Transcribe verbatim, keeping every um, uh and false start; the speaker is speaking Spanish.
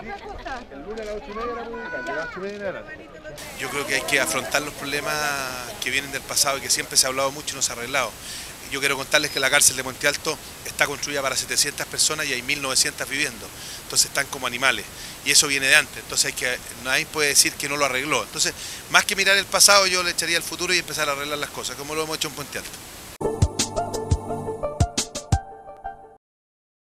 El lunes a las ocho y media la publican, de las ocho y media en adelante. Yo creo que hay que afrontar los problemas que vienen del pasado y que siempre se ha hablado mucho y no se ha arreglado. Yo quiero contarles que la cárcel de Monte Alto está construida para setecientas personas y hay mil novecientas viviendo. Entonces están como animales. Y eso viene de antes. Entonces hay que, nadie puede decir que no lo arregló. Entonces, más que mirar el pasado, yo le echaría al futuro y empezar a arreglar las cosas, como lo hemos hecho en Monte Alto.